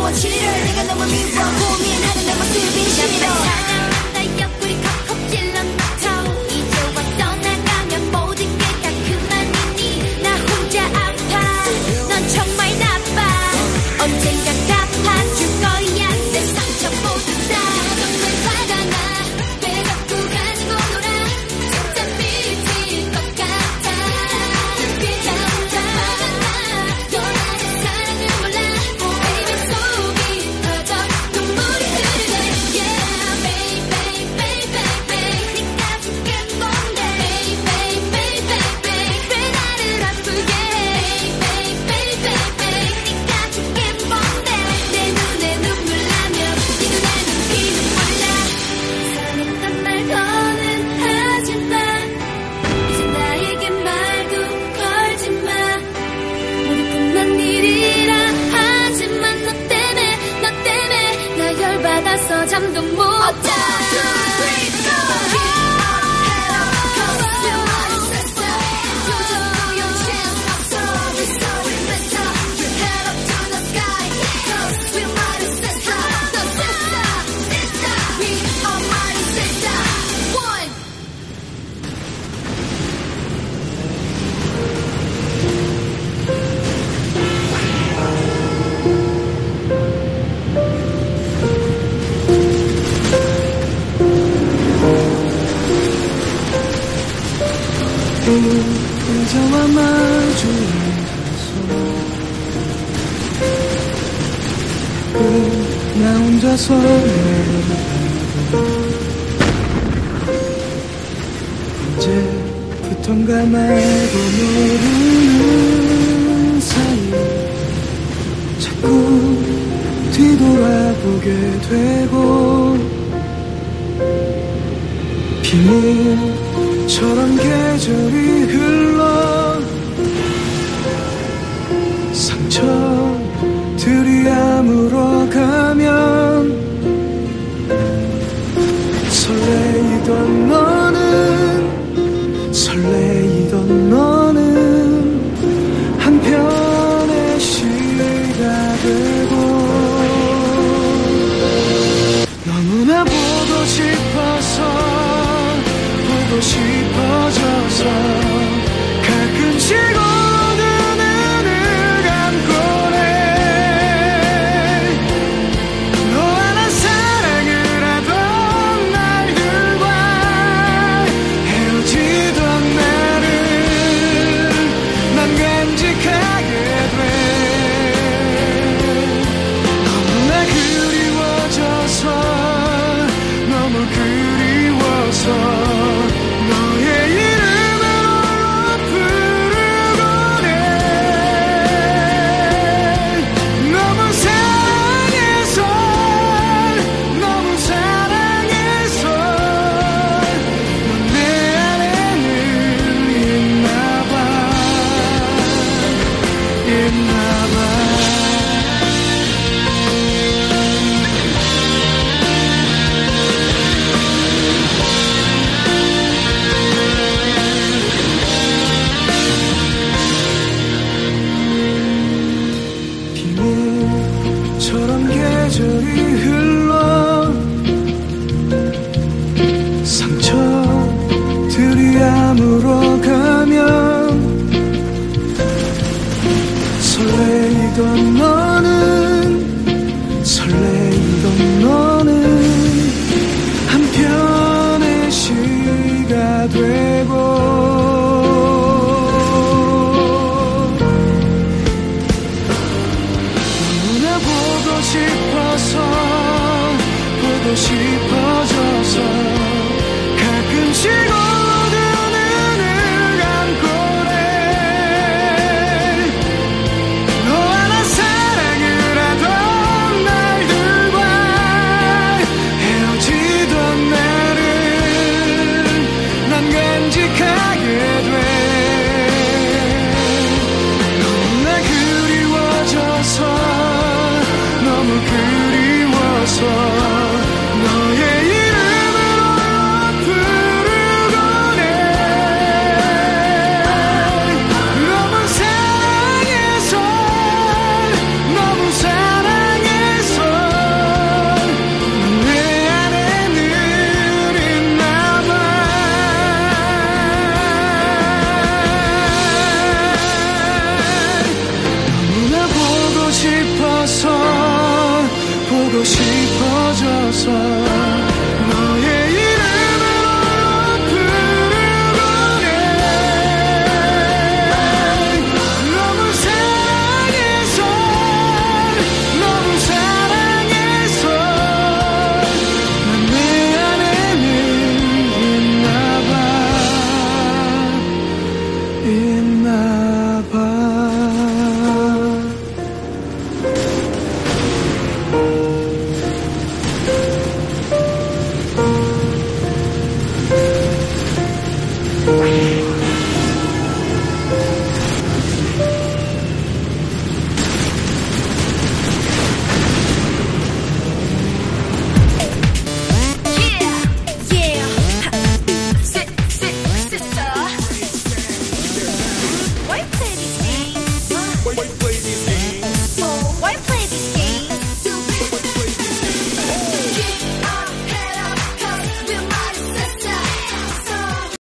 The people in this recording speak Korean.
싫어 내가 너무 미워 고민하는 내 모습이 싫어 사랑한다 옆구리 컵컵 찔러 넣고 이제 와 떠나가면 모든 게 다 그만이니 나 혼자 아파 넌 정말 나빠 언젠가 갚아줄 거야 내 상처 모두 다 정말 화가 나 왜 자꾸 가지고 놀아 진짜 미칠 것 같아 그냥 혼자 화가 나 너 나의 사랑을 몰라 baby 속이 터져 눈물이 흐르네 yeah baby baby baby 네가 죽게 뭔데 baby baby baby 왜 나를 아프게 baby baby baby 네가 죽게 뭔데 내 눈에 눈물 나면 네 눈에 눈비는 몰라 사랑했단 말 더는 하지마 이제 나에게 말도 걸지마 모두 끝난 일이라 하지만 너 때문에 나 열받아서 잠도 못 자. 혼자와 마주한 나 혼자서 언제부턴가 말도 모르는 사이 자꾸 뒤돌아보게 되고 비밀처럼 계절이 흘러 상처들이 아물어가면 설레이던 너는 한편의 시가 되고 너무나 보고 싶어져서 가끔씩 오는 눈을 감고래 너와 난 사랑을 하던 날들과 헤어지던 날을 난 간직하게 돼 너무나 그리워져서 너무 그리워서 너의 이름을 홀로 부르곤 해 너무 사랑해서 넌 내 안에는 있나봐 비밀처럼 계절이 흘러 상처들이 아물어가면 설레이던 너는 한편의 시가 되고 너무나 보고 싶어져서 가끔씩 오는 눈을 봐